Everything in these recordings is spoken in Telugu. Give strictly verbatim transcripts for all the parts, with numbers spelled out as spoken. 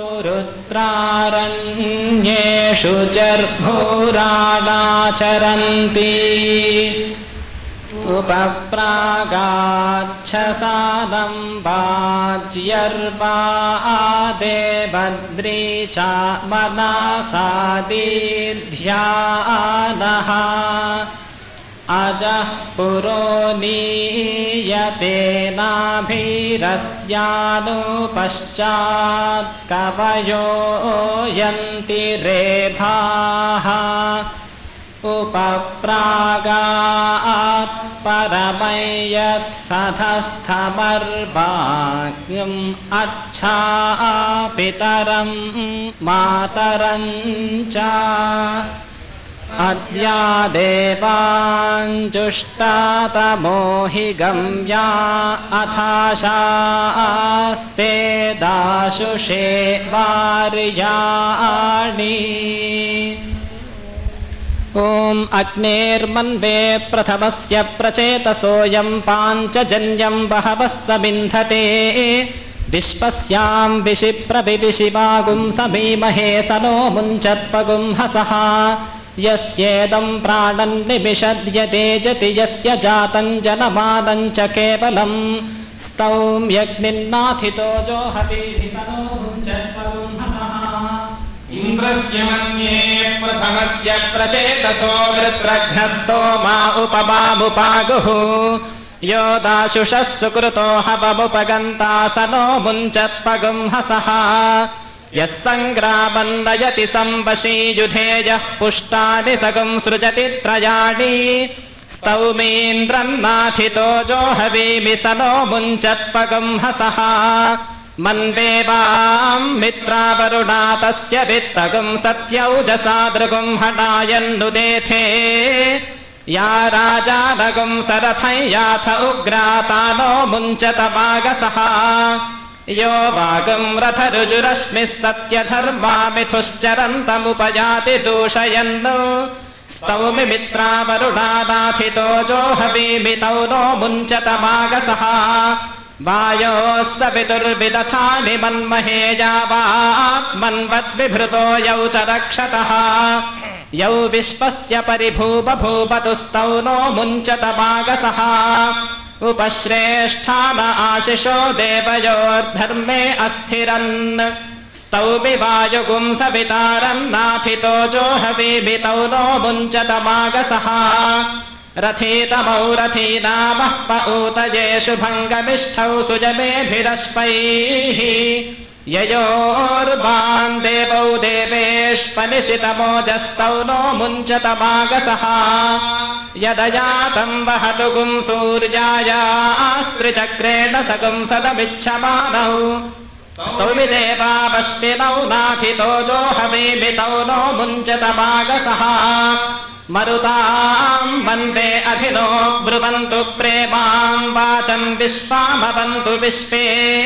पुरुत्रारण्येषु चर्भूराणाचरन्ति उपप्रागाच्छसादं वाज्यर्वादे भद्री च मनासादिध्यानः अजः पुरो नीयते नाभिरस्यानुपश्चात् कवयो यन्ति रेफाः उपप्रागात् परमयत्सधस्थमर्वाग्यम् अच्छापितरं मातरं च अद्या देवाञ्जुष्टातमो हि गम्या अथाशास्ते दाशुषे वार्याणि ॐ अग्नेर्मन्वे प्रथमस्य प्रचेतसोऽयं पाञ्चजन्यं बहवः समिन्धते विश्वस्यां विशिप्रविशिवागुं समीमहे स नो मुञ्चत्पगुं हसः यस्येदं प्राणन् निमिषद्यते जति यस्य जातं जनमानं च केवलं स्तौम्यग्निन्नाथितो जोहतीति स नो मुञ्चत्पगुं हसः इन्द्रस्य मन्ये प्रथमस्य प्रचेतसो वृत्रघ्नस्तोमा उपमामुपागुः यो दाशुषः सुकृतो हवमुपगन्ता स नो मुञ्चत्पगुं हसः यः सङ्ग्रामं नयति संवशीयुधेयः पुष्टानि सगं सृजति त्रयाणि स्तौमीन्द्रन्नाथितो जोहवीमि स नो मुञ्चत्पगुं हसः मन्देवां मित्रावरुणा तस्य वित्तगुं सत्यौजसा दृगुं हटायन्नुदेथे या राजानगुं सरथं याथ उग्राता नो मुञ्चत वागसः यो वागं रथरुजुरश्मिः सत्यधर्मामिथुश्चरन्तमुपयाति दूषयन् स्तौमि मित्रावरुणानाथितो जोहवीमि तौ नो मुञ्चत वागसः वायोः स पितुर्विदथानि मन्महे यावात्मन्वद्विभृतो यौ च रक्षतः यौ विश्वस्य परिभूबभूपतुस्तौ नो मुञ्चत वागसः उपश्रेष्ठान आशिषो देवयोर्धर्मे अस्थिरन् स्तौमि वायुगुं सवितारन्नाथितो जोहवीमि तौ नो मुञ्चत वागसः रथितमौ रथीनामः प ऊतयेषु भङ्गमिष्ठौ सुजमेभिरश्वैः ययोर्वान् देवौ देवेष्पनिशितमोजस्तौ नो मुञ्चत वागसः यदयातं वहतु गुं सूर्यायास्त्रिचक्रेण सगुं सदमिच्छमानौ स्तौमि देवावश्विनौ नाथितो जोहवीमि तौ नो मुञ्चत वागसः मरुतां वन्दे अधिनो ब्रुवन्तु प्रेमां वाचं विश्वामवन्तु विश्वे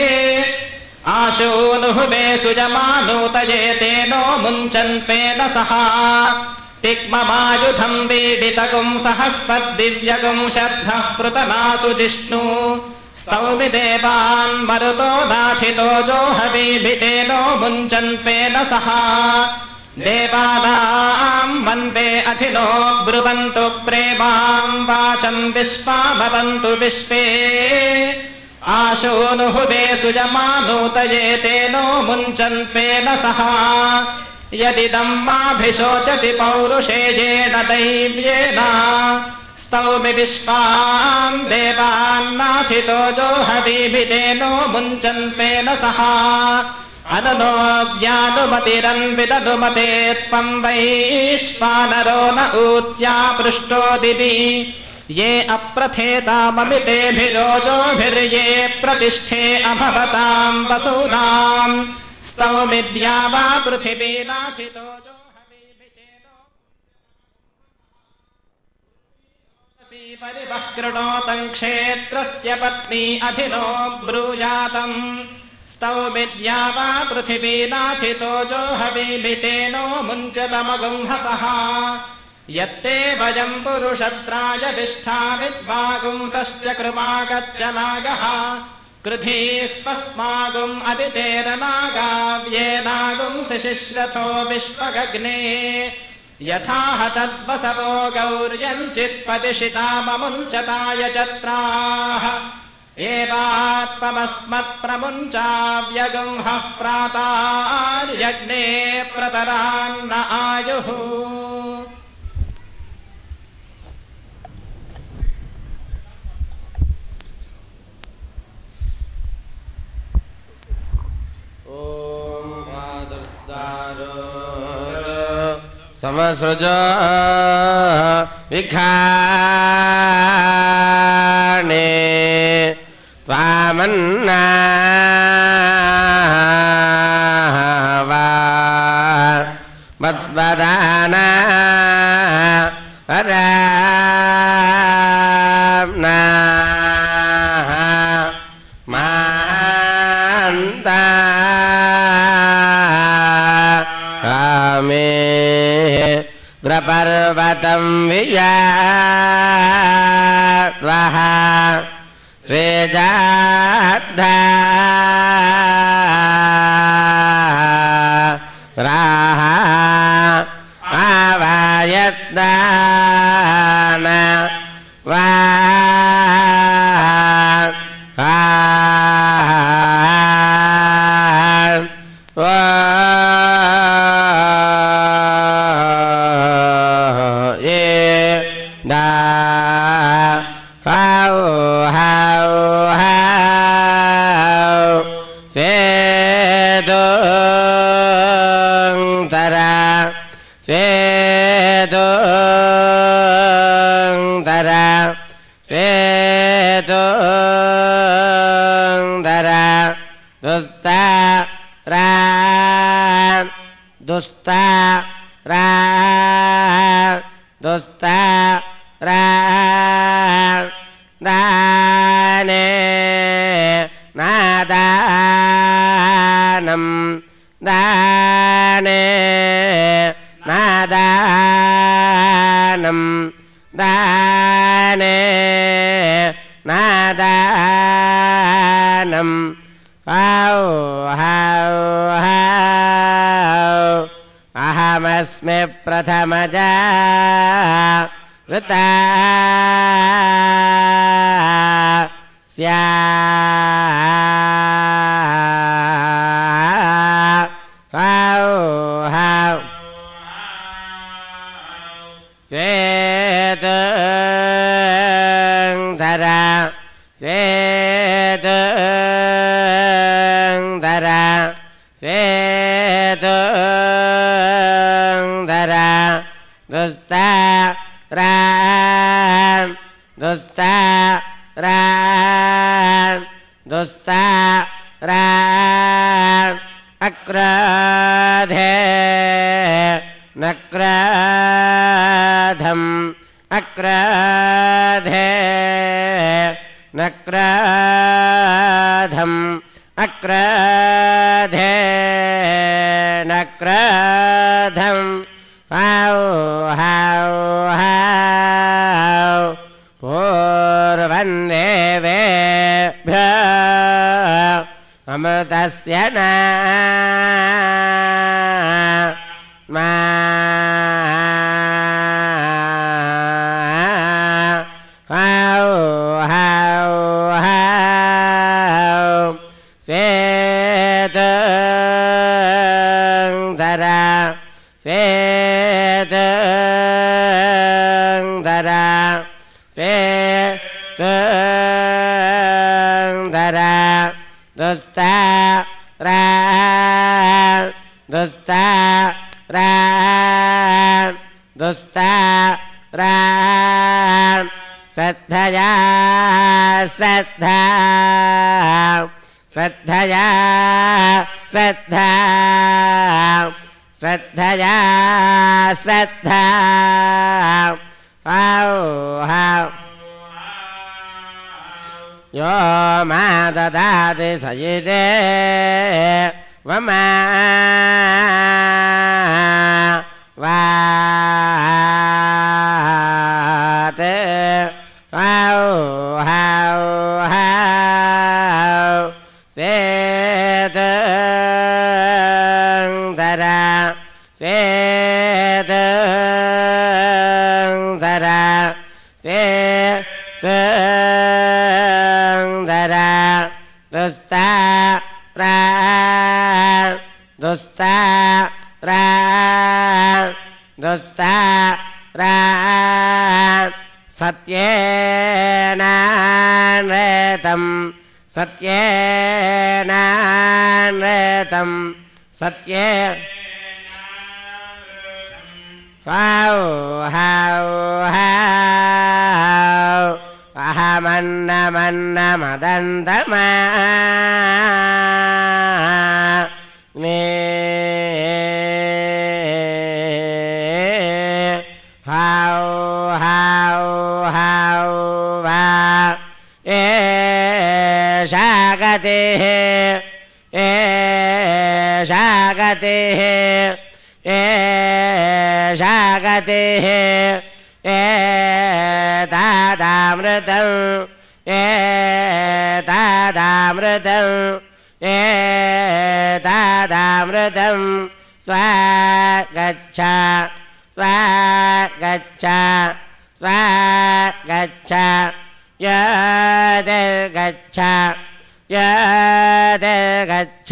आशूनुः मे सुजमानूतये तेनो मुञ्चन्त्वेन सह तिग्ममायुधं वीडितगुं सहस्पद्दिव्यगुं शर्धः पृतनासु जिष्णु स्तौमि देवान् मरुतो नाथितो जोहवीमि तेनो मुञ्चन्त्वेन सह देवानां वन्दे अधिनो ब्रुवन्तु प्रेमां वाचं विश्वामवन्तु विश्वे आशूनुः मे सुजमानूतये तेनो मुञ्चन्त्वेन सह यदिदं माभिशोचति पौरुषेयेण दैव्येन स्तौमि विश्वान् देवान्नाथितो जोहवीमि तेनो मुञ्चन्त्वेन सह अननोऽव्यानुमतिरन्विदनुमते त्वं वैश्वानरो न ऊत्या पृष्ठो दिवि ये अप्रथेताममितेभिरोजोभिर्ये प्रतिष्ठे अभवतां वसूनां स्तौमि द्यावा पृथिवी नाथितो जोहवीमि तेनो परिवक्कृणोतं क्षेत्रस्य पत्नी अधिनो ब्रूयातम् स्तौमि द्यावा पृथिवी नाथितो जोहवीमि तेनो मुञ्चतमगुं हसः यत्ते वयं पुरुषत्राय विष्ठा विद्वागुंसश्च कृमागच्छ नागः कृधीस्पस्मागुम् अदितेरनागाव्येनागुं शिशिश्रथो विश्वगग्ने यथा तद्वसवो गौर्यञ्चित्पदिशिताममुञ्चताय चत्राः एवात्मस्मत्प्रमुञ्चाव्यगुंहः प्रातार्यग्ने प्रतरान्न आयुः समसृजो विखाणे त्वामन्ना वा मद्वदाना अराम्ना मान्ता आमे द्रपर्वतं वियात्वः स्वेजाद्धा राह आवायद्दान वा दुस्ता रा दुस्ता रा दाने नादानं दाने नादानं दाने नादानं हौ हौ हौ अहमस्मि प्रथमजा वृता स्या हौ हौ सेतुं धरा सेतुं धरा सेतुं धरा दुस्ता राम दुस्ता राम दुस्ता राम अक्राधे नक्राधम अक्राधे नक्राधम अक्राधे नक्राधम हाउ हाउ हाउ पूर्वन्देवेभ्यः अमृतस्य न मा हाउ हाउ हाउ सेतुं धरा सेतुं धरा सेतुं धरा दुस्ता राम दुस्ता राम दुस्ता राम श्रद्धया श्रद्धा श्रद्धया श्रद्धा श्रद्धया श्रद्धा हौ हौ यो मा ददाति सयिते वमा वाते हौ हौ हौ से तुंदरा दुस्ता रा दुस्ता रा दुस्ता रा सत्येनान्वेतं सत्येनान्वेतं सत्ये हाउ हाउ हाउ अहमन्न मन्न मदन्तमा ने हाउ हाउ हाउ वा ए शागते ए शागते ए शागते ए तादामृतं ए तादामृतं ए तादामृतं स्वागच्छ स्वागच्छ स्वागच्छ यदिर्गच्छ यदिर्गच्छ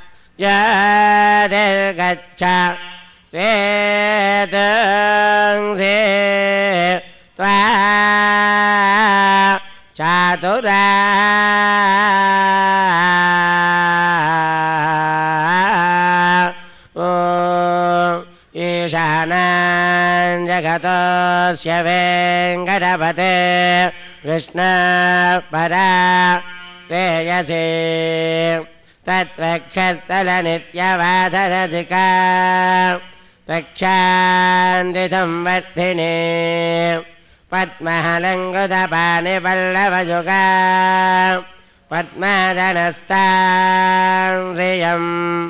यदिर्गच्छ सेतं से त्वा चातुरा ईशानं जगतस्य वेङ्कटपते विष्णुपरा प्रेयसे तत्वक्षस्थलनित्यवाधरजिका तक्षान्तिसंवर्धिने पद्महलङ्कृतपाणिपल्लवयुगा पद्मधनस्तां श्रियं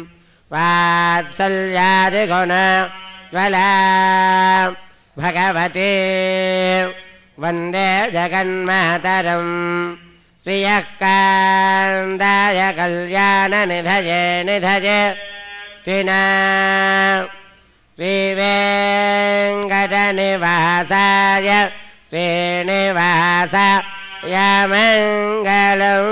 वात्सल्यादिगुण ज्वला भगवती वन्दे जगन्मातरं श्रियः कान्दाय कल्याणनिधये निधये तिना श्रीवेङ्कटनिवासाय श्रीनिवासाय मङ्गलम्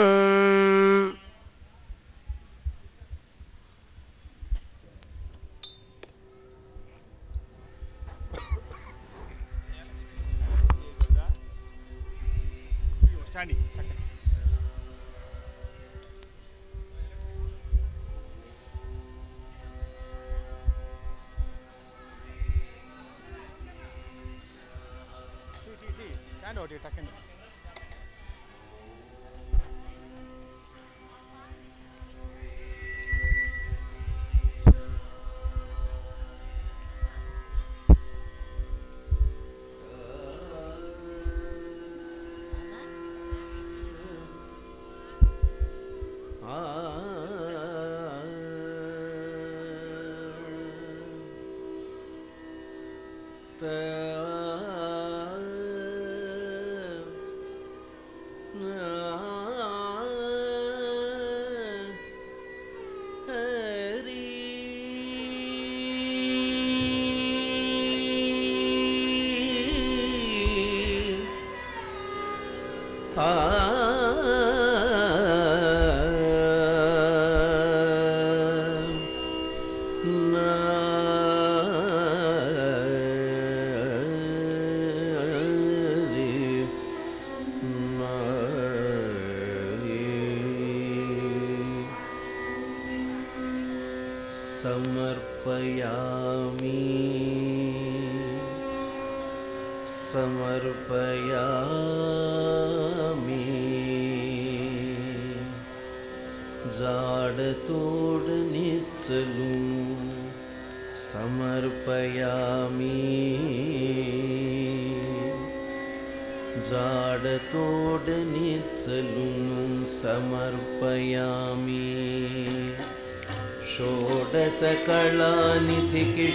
सकलानिधिकी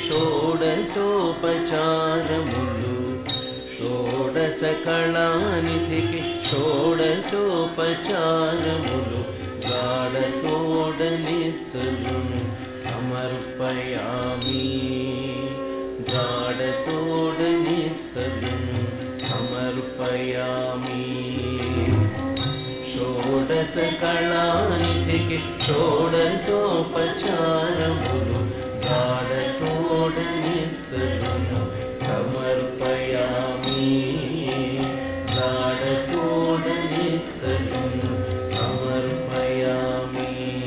षोडशोपचारमुलु षोडशकलानिधिकी षोडशोपचारमुलु गाढतोडनित्सलुनु समर्पयामि गाढतोडनित्सलुनु समर्पयामि సమర్పయామి షోడశ కళానిధికి షోడశోపచారములు జాడతోడ నిత్సలును సమర్పయామి జాడతోడ నిత్సలును సమర్పయామి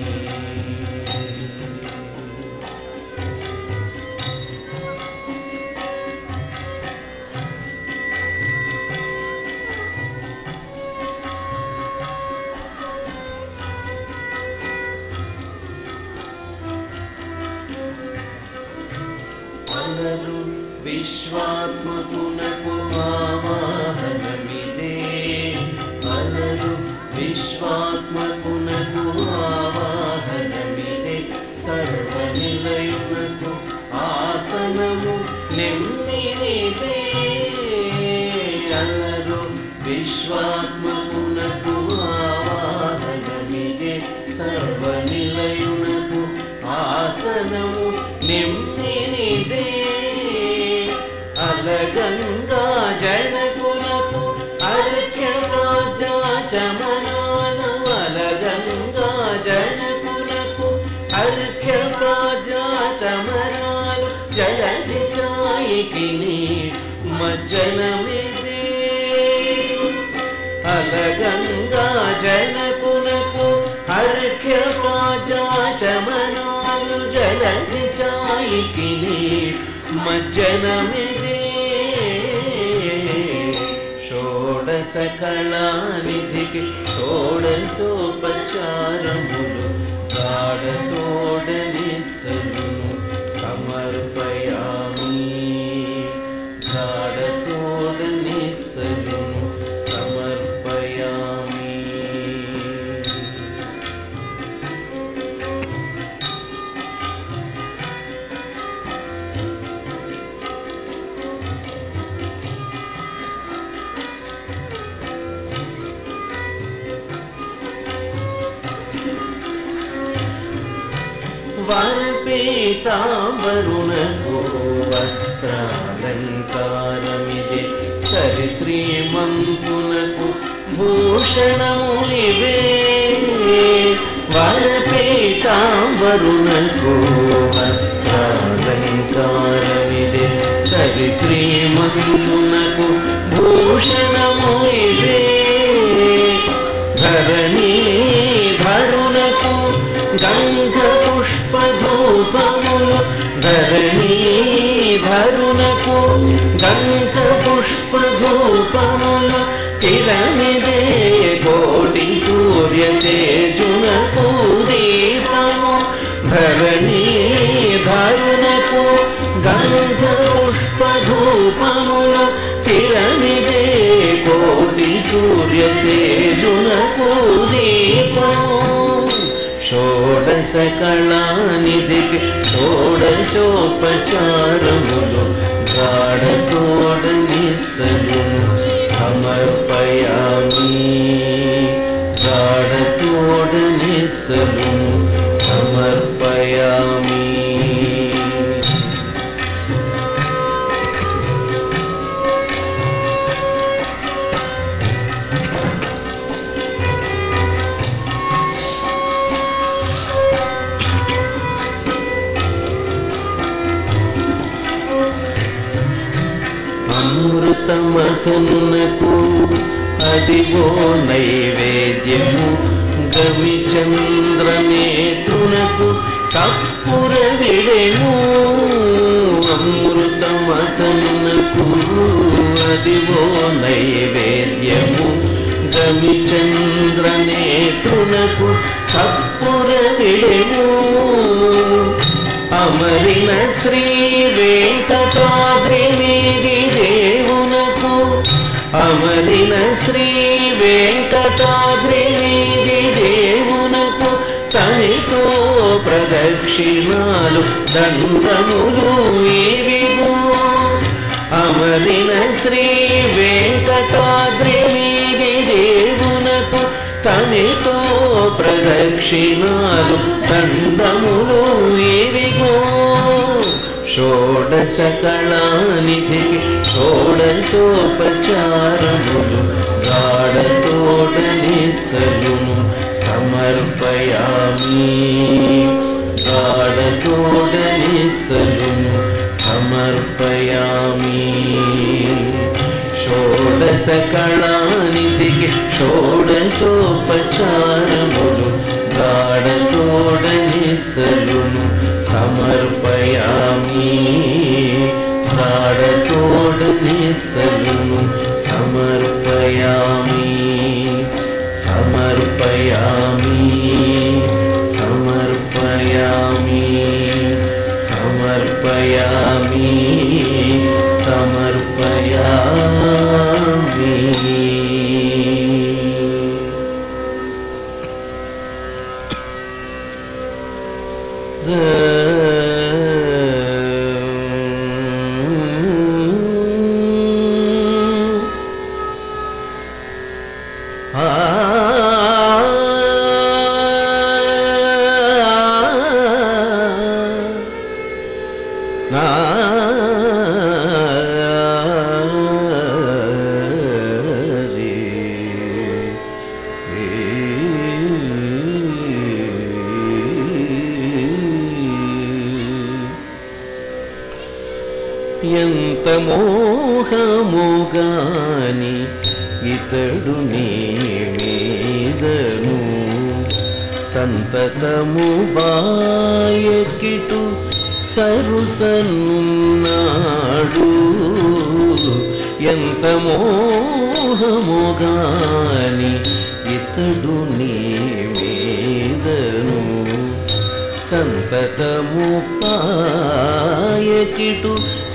అలరు విశ్వాత్మకునకు ఆవాహనమిదే అలరు విశ్వాత్మకునకు ఆవాహనమిదే సర్వనిలయునకు ఆసనము నెమ్మిదే అలరు విశ్వాత్మకునకు ఆవాహనమిదే సర్వనిలయునకు ఆసనము నెమ్మిదే అలగంగా జనకులకు అర్ఘ్యవాచాచమనాలు అలగంగా జనకులకు అర్ఘ్యవాచాచమనాలు జలధి సాయికి మజ్జనమిదే అలగంగా జనకులకు అర్ఘ్యవాచాచమనాలు జలధి సాయికి మజ్జనమిదే షోడశ కళానిధికి షోడశోపచారములు జాడతోడ నిత్సలును సమర్పయామి జాడతోడ నిత్సలును సమర్పయామి వరపీతాంబరునకు వస్త్రాలంకారమిదే సరి శ్రీమంతునకు భూషణమునివే వరపీతాంబరునకు వస్త్రాలంకారమిదే సరి శ్రీమంతునకు భూషణమునివే ధరణీ ధరునకు గంధ పుష్పధూపములు ధరణీ ధరునకు గంధ పుష్పధూపములు తిరమిదే కోటి సూర్య తేజునకు దీపము ధరణీ ధరునకు గంధ పుష్పధూపములు తిరమిదే కోటి సూర్య తేజునకు దీపము షోడశ కళానిధికి షోడశోపచారములు జాడతోడ నిత్సలును సమర్పయామి జాడతోడ నిత్సలును సమర్పయామి అమృతమతునకు అదిగో నైవేద్యము గవిచంద్రనేత్రునకు కప్పుర విడెము అమృతమతునకు అదిగో నైవేద్యము గవిచంద్రనేత్రునకు కప్పుర విడెము అమరిన శ్రీ వెంకటాద్రి మీది దేవునకు అమరిన శ్రీ వెంకటాద్రి మీది దేవునకు తనితో ప్రదక్షిణాలు దండములు ఇవిగో అమరిన శ్రీ వెంకటాద్రి మీది దేవునకు తనితో ప్రదక్షిణాలు దండములు ఇవిగో షోడశకళానిధికి షోడశోపచారములు గాఢతోడనిచ్చలును సమర్పయామి గాఢతోడనిచ్చలును సమర్పయామి షోడశకళానిధికి షోడశోపచారములు గాఢతోడనిచ్చలును సమర్పయామి గాఢతోడనిచ్చలును సమర్పయామి సమర్పయామి సమర్పయామి సమర్పయామి సమర్పయామి ఎంత మోహముగాని ఇతడు నీ మీదను సంతతము బాయకిటు సరుసనున్నాడు ఎంత మోహముగాని ఇతడు నీ మీదను సంతతము పాయకిటు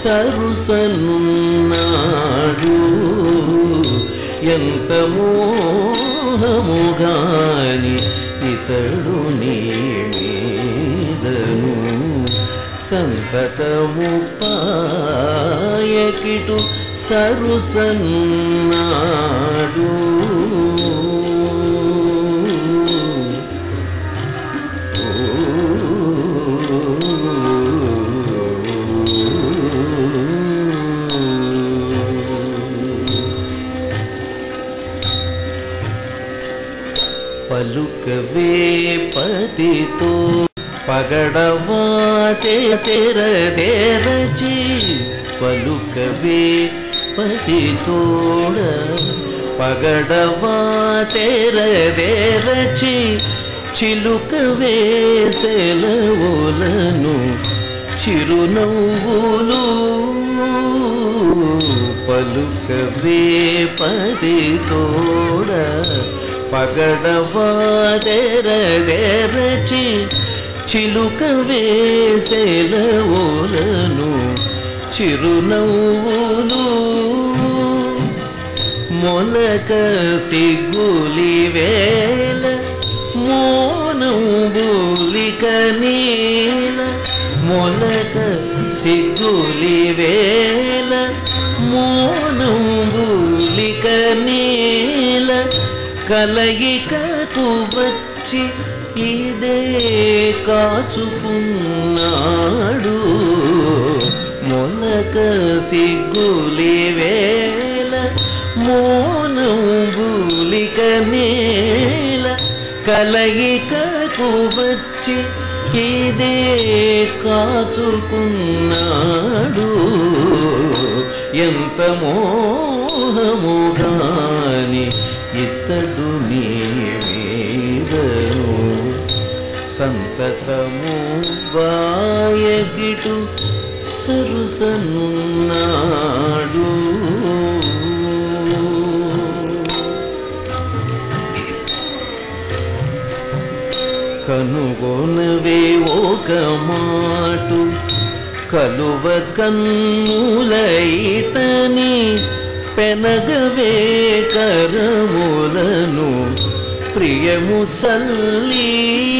సరుసనున్నాడు ఎంత మోహముగాని ఇతడు నీ మీదను సంతతము పాయకిటు సరుసనున్నాడు పలుకవే పతితో పగడవా తెరచి పలుకవే పతితోడ పగడవా తెరచి చిలుక వేసెలవులను చిరునవ్వులు పలుకవే పతితోడ పగడవా తెరచి చిలుక వేసెలవులను చిరునవ్వులు మొలక సిగ్గులి వేల మోనంబులిక నీల మొలక సిగ్గులి వేల మోనంబులిక నీల కలయికకు వచ్చి ఇదే కాచుకున్నాడు మొలక సిగ్గులి వేల మోనంబులిక నేల కలయికకు వచ్చి ఇదే కాచుకున్నాడు ఎంత మోహముగాని ఇతడు నీ మీదను సంతతము బాయకిటు సరుసనున్నాడు కనుగొనవే ఒక మాటు కలువ కన్నులైతని పెనగవే కరములను ప్రియము చల్లి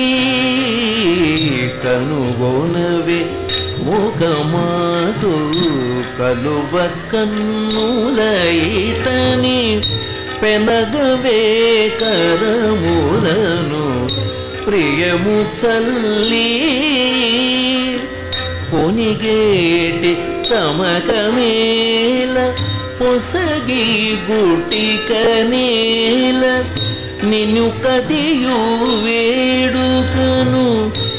కనుగొనవే ఒక మాటు కలువ కన్నులైతని పెనగవే కరములను ప్రియము చల్లి పొనిగేటి తమకమేల పొసగి గుటిక నేల నిన్ను కదియు వేడుకను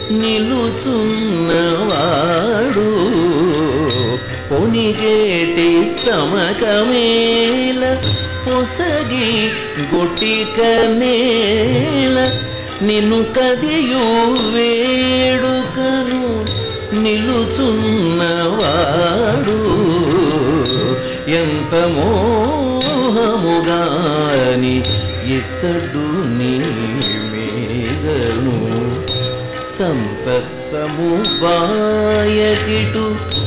నిలుచున్నవాడు పొనిగేటి తమకమేల పొసగి గుటిక నేల నిన్ను కదియు వేడుకను నిలుచున్నవాడు ఎంత మోహముగాని ఇతడు నీ మీదను సంతస్తము బాయకిటు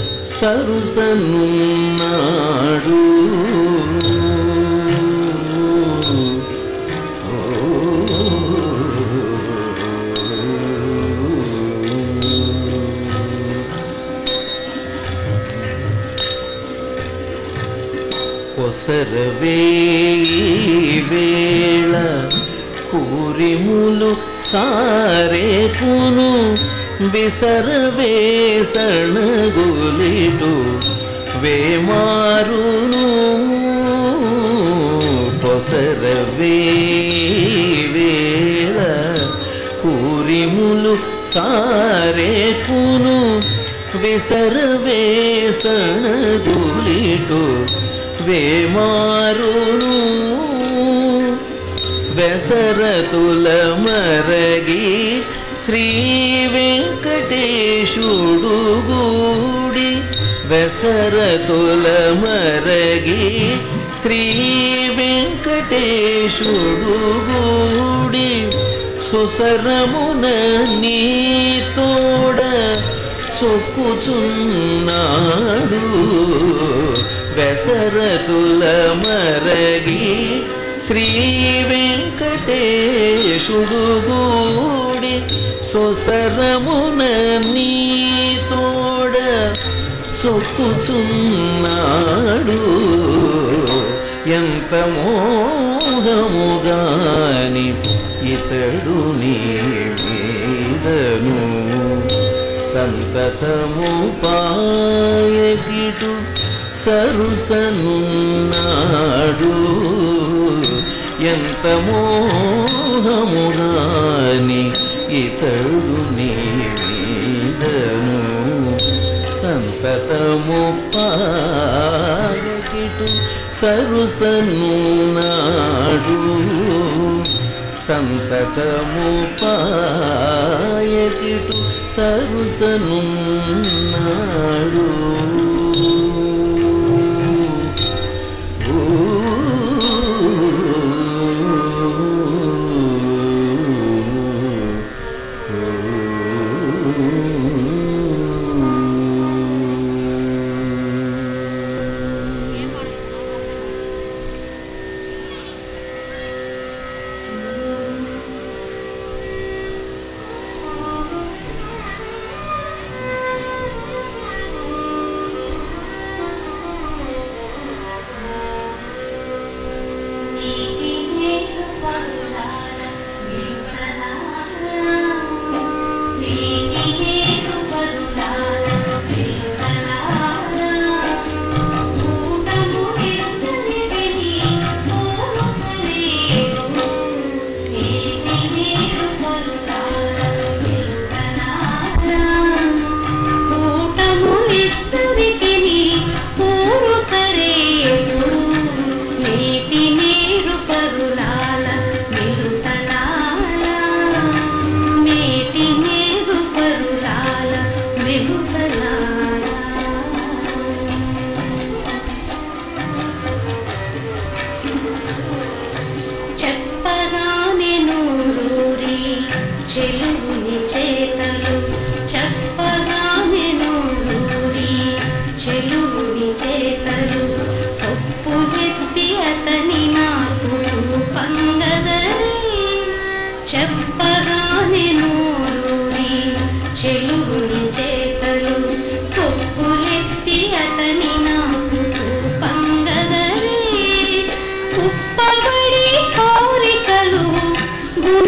సరుసనున్నాడు కొసరవేళ కూరిములు సారేకును విసరవేసణగులిటు వేమారును కొసరవేళ కూరిములు సారేకును విసరవేసణగులిటు వేమారును వెసరతుల మరగి శ్రీ వెంకటేశుడు గూడి వెసరతుల మరగి శ్రీ వెంకటేశుడు గూడి సుసరమున నీ తోడ చొక్కుచున్నాడు వెసరతుల మరగి శ్రీ వెంకటేశుడు గూడి సుసరమున నీ తోడ చొక్కుచున్నాడు ఎంత మోహముగాని ఇతడు నీ మీదను సంతతము పాయకిటు సరుసనున్నాడు ఎంత మోహముగాని ఇతడు నీ మీదను సంతతము పాయకిటు సరుసనున్నాడు సంతతము పాయకిటు సరుసనున్నాడు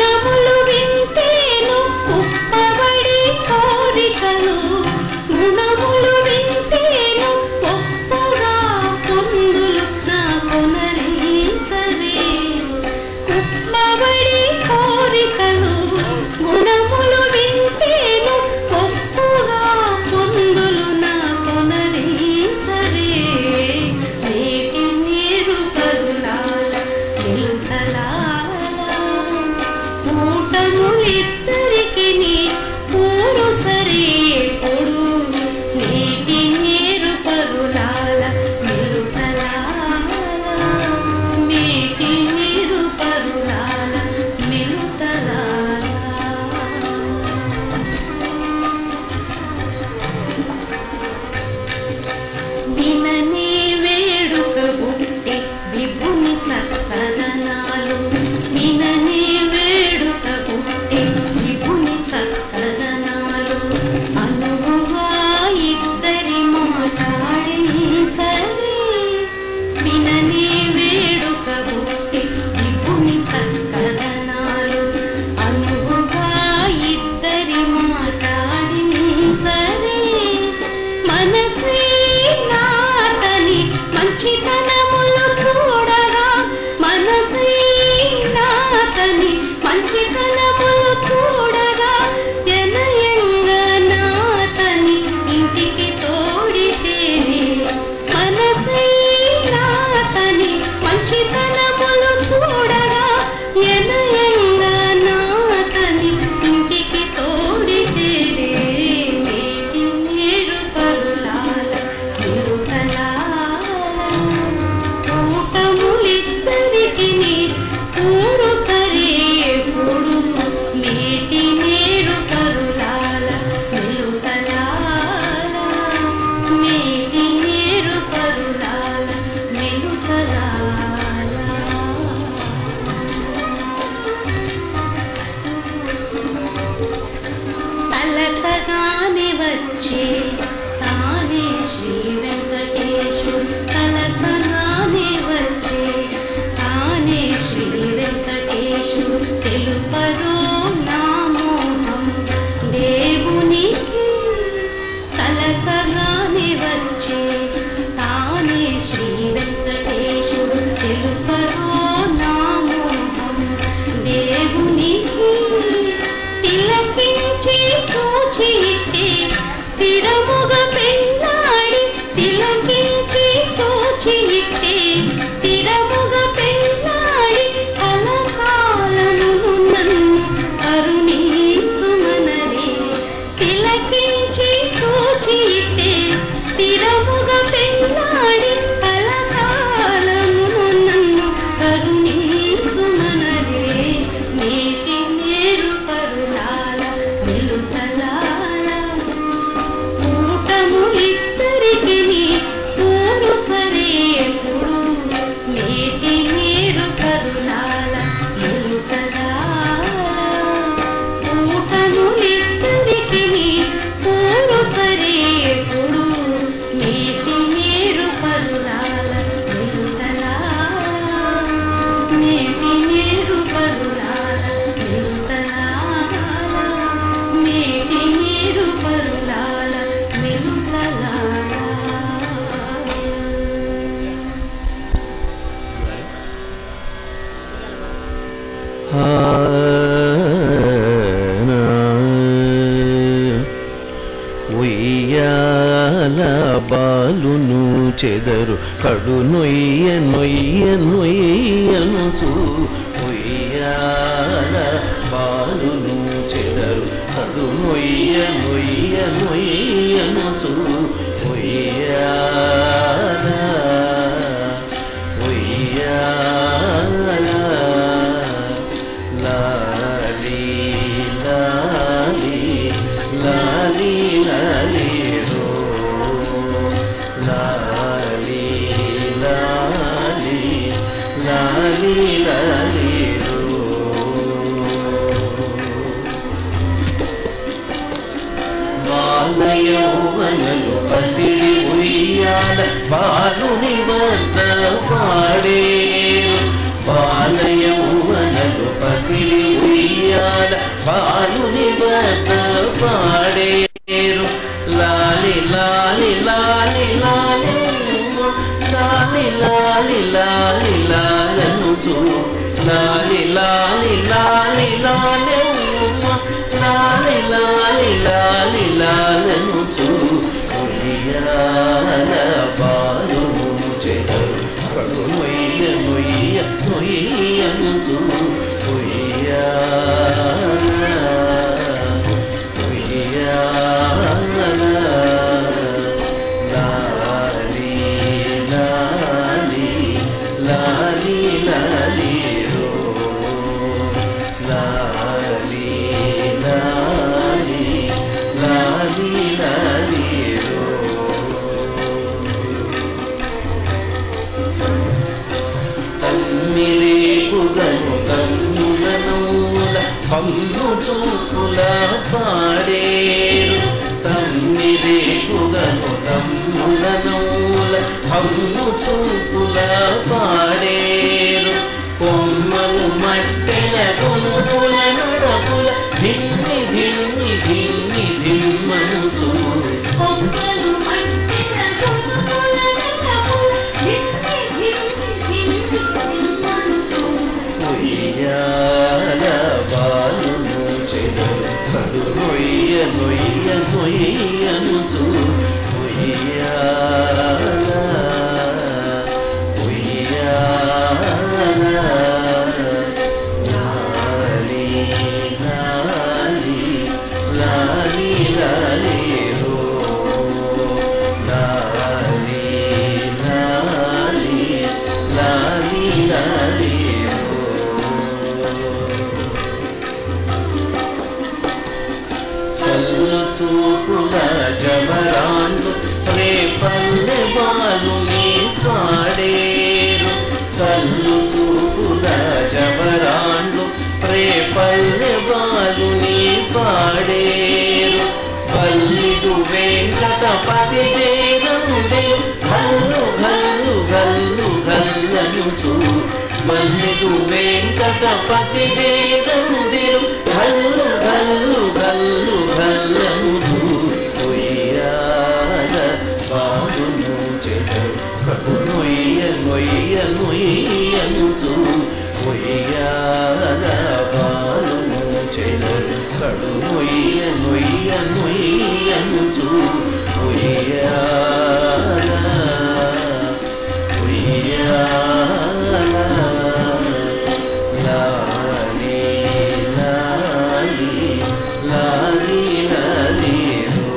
గుణములు గుణములు వింటేను ఒప్పుగా పొందులు నా కొనరించరే నేటి నీరు కరులాల వెలుకలాల కూటములిద్దరికి నీ ఊరు సరే పొడు నేటి నీరు కరులాల వెలుకలాల నేటి నీరు కరులాల వెలుకలాల వినని వేడుక బుట్టి విభుని చక్కదనాలు వినని వేడుక బుట్టి విభుని చక్కదనాలు అనువుగా ఇద్దరి మాట్లాడించరే వినని వేడుక బుట్టి విభుని చక్కదనాలు అనువుగా ఇద్దరి మాట్లాడించరే మనసే నాతని మంచితనములు చూడగా మనసే నాతని మంచితనములు చూడగా జనయంగా నాతని ఇంటికి తోడితేనే మనసే నాతని మంచితనములు చూడగా జనయంగా నాతని ఇంటికి తోడితేనే నేటి నీరు పరులాల తిరుకలాల కూటములిద్దరికి నీ ఊరు సరే పొడు నేటి నీరు పరులాల వెలుకలాల నేటి నీరు పరులాల వెలుకలాల తలచగానే వచ్చే తానే శ్రీ వెంకటేశుడు తలచగానే వచ్చే తానే శ్రీ వెంకటేశుడు తెలుపరో నా మోహం దేవునికి తలచగానే వచ్చే తానే శ్రీ వెంకటేశుడు తెలుపరో నా మోహం దేవునికి తిలకించి చూచితే స్థిరముగా పెళ్ళాడి తిలకించి చూచితే స్థిరముగా పెళ్ళాడి కలకాలమును నన్ను కరుణించుమనరే తిలకించి చూచితే స్థిరముగా పెళ్ళాడి కలకాలమును నన్ను కరుణించుమనరే నేటి నీరు పరులాల వెలుకలాల కూటములిద్దరికి నీ ఊరు సరే పొడు నేటి నీరు పరులాల వెలుకలాల కూటములిద్దరికి నీ ఊరు సరే పొడు నేటి నీరు పరులాల వెలుకలాల నేటి నీరు పరులాల వెలుకలాల నేటి నీరు పరులాల వెలుకలాల ఉయ్యాల బాలును చెదరు కడు నొయ్య నొయ్య నొయ్యనుచు ఉయ్యాల బాలును చెదరు కడు నొయ్య నొయ్య నొయ్యనుచు ఉయ్యాల ఉయ్యాల లాలి లాలి లాలి లాలి రో లాలి లాలి లాలి లాలి రో బాలయౌవనలు పసిడి ఉయ్యాల బాలుని వద్ద పాడేరు బాలయౌవనలు పసిడి ఉయ్యాల బాలుని వద్ద పాడేరు లాలి లాలి లాలి లాలి లాలి లాలి లాలి లాలను చూ లాలి లాలి లాలి లాలి అనుచు కన్ను చూపుల పాడేరు తమ్మిరే గుగను తమ్ముల నౌల కన్ను చూపుల పాడేరు కొమ్మలు మట్టెల కొనుపుల నడపుల ధిన్ని ధిన్ని ధిన్ని ధిమ్మను చూడు కొమ్మలు మట్టెల కొనుపుల నడపుల ధిన్ని ధిన్ని ధిన్ని ధిమ్మను చూడు బాలును చెడు కడు నొయ్య నొయ్య నొయ్యనుచు ఉయ్యాల ఉయ్యాల లాలి లాలి లాలి లాలి రో లాలి లాలి లాలి లాలి చూపుల జవరాన్లు రేపల్లె బాలుని పాడేరు కళ్ళు చూపుల జవరాన్లు రేపల్లె బాలుని పాడేరు పల్లిడు వెంకటపతి జయరందే గల్లు గల్లు గల్లు గల్లను చూ పల్లిడు వెంకటపతి జయరందే గల్లు గల్లు గల్లు గల్లను చూ ఉయ్యాల బాలును చెడు కడు నొయ్య నొయ్య నొయ్యను చూ ఉయ్యాల బాలును చెడు కడు నొయ్య నొయ్య నొయ్యను చూ ఉయ్యాల ఉయ్యాల లాలి లాలి లాలి లాలి రో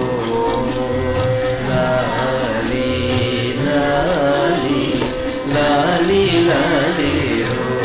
లాలి లాలి లాలి లాలి రో